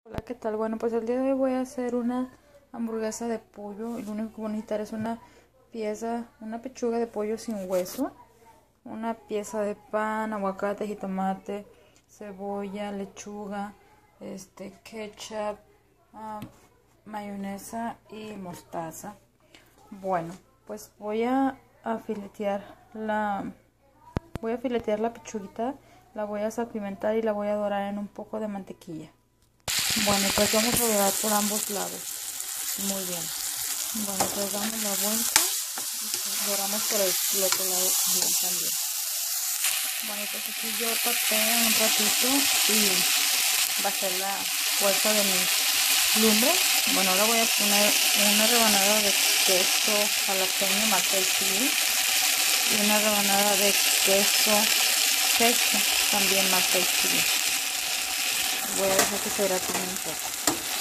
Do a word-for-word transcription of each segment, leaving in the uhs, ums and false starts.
Hola, ¿qué tal? Bueno, pues el día de hoy voy a hacer una hamburguesa de pollo y lo único que voy a necesitar es una pieza, una pechuga de pollo sin hueso, una pieza de pan, aguacate, jitomate, cebolla, lechuga, este, ketchup, uh, mayonesa y mostaza. Bueno, pues voy a, a filetear la voy a filetear la pechuguita, la voy a salpimentar y la voy a dorar en un poco de mantequilla. Bueno, pues vamos a dorar por ambos lados. Muy bien. Bueno, pues damos la vuelta y doramos por el otro lado bien también. Bueno, pues aquí yo tapé un ratito y bajé la fuerza de mi lumbre. Bueno, ahora voy a poner una rebanada de queso jalapeño maple chili y una rebanada de queso fresco también maple chili. Voy a dejar que se gratine un poco.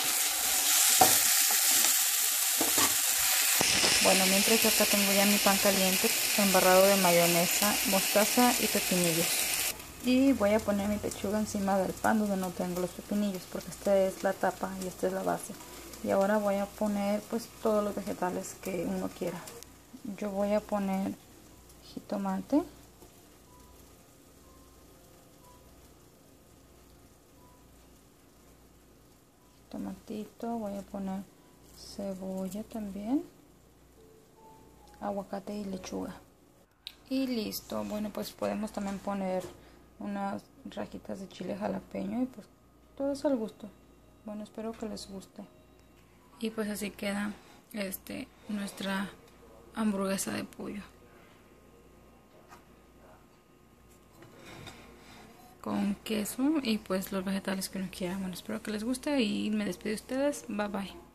Bueno, mientras acá tengo ya mi pan caliente embarrado de mayonesa, mostaza y pepinillos. Y voy a poner mi pechuga encima del pan donde no tengo los pepinillos, porque esta es la tapa y esta es la base. Y ahora voy a poner pues todos los vegetales que uno quiera. Yo voy a poner jitomate. Tomatito, voy a poner cebolla también, aguacate y lechuga. Y listo. Bueno, pues podemos también poner unas rajitas de chile jalapeño y pues todo es al gusto. Bueno, espero que les guste. Y pues así queda este nuestra hamburguesa de pollo con queso y pues los vegetales que uno quiera. Bueno, espero que les guste y me despido de ustedes. Bye bye.